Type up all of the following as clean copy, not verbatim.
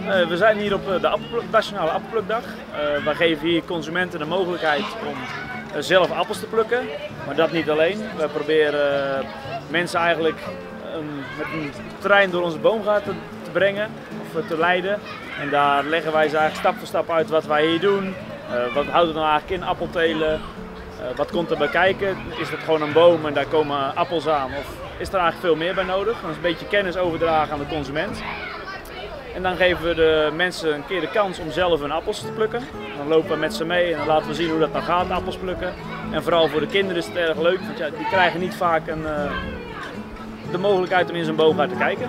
We zijn hier op de Nationale Appelplukdag. We geven hier consumenten de mogelijkheid om zelf appels te plukken. Maar dat niet alleen. We proberen mensen eigenlijk met een trein door onze boomgaten te brengen of te leiden. En daar leggen wij ze eigenlijk stap voor stap uit wat wij hier doen. Wat houdt het nou eigenlijk in, appeltelen? Wat komt er bij kijken? Is het gewoon een boom en daar komen appels aan? Of is er eigenlijk veel meer bij nodig? Dat is een beetje kennis overdragen aan de consument. En dan geven we de mensen een keer de kans om zelf hun appels te plukken. Dan lopen we met ze mee en dan laten we zien hoe dat dan gaat, appels plukken. En vooral voor de kinderen is het erg leuk, want ja, die krijgen niet vaak de mogelijkheid om in zo'n boomgaard te kijken.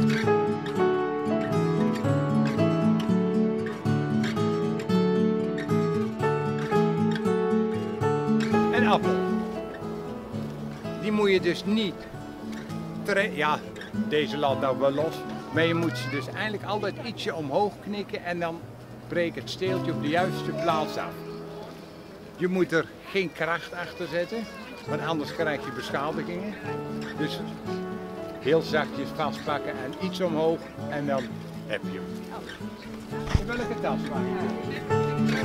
Een appel, die moet je dus niet, ja, deze laat nou wel los, maar je moet ze dus eigenlijk altijd ietsje omhoog knikken en dan breek het steeltje op de juiste plaats af. Je moet er geen kracht achter zetten, want anders krijg je beschadigingen. Dus heel zachtjes vastpakken en iets omhoog en dan heb je hem. In welke tas maak je?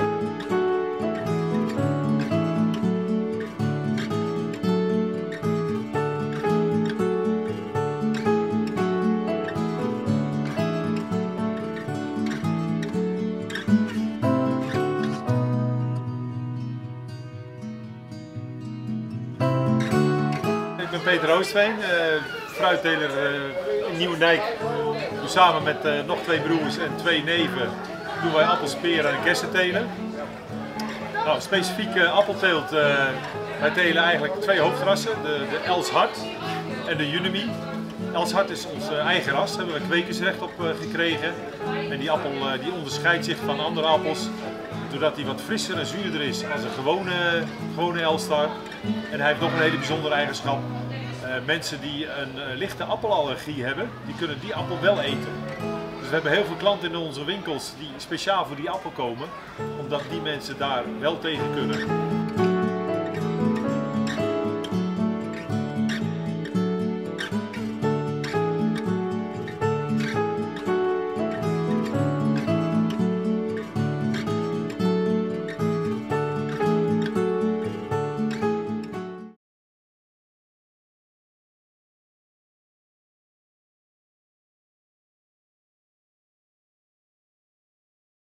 Ik ben Peter Oostveen, fruitteler in Nieuwendijk. Samen met nog 2 broers en 2 neven doen wij appels, peren en kersen telen. Nou, specifiek appelteelt, wij telen eigenlijk 2 hoofdrassen, de Elshart en de Unimi. Elshart is ons eigen ras, daar hebben we kwekersrecht op gekregen. En die appel die onderscheidt zich van andere appels doordat hij wat frisser en zuurder is als een gewone Elstar. En hij heeft nog een hele bijzondere eigenschap. Mensen die een lichte appelallergie hebben, die kunnen die appel wel eten. Dus we hebben heel veel klanten in onze winkels die speciaal voor die appel komen, omdat die mensen daar wel tegen kunnen.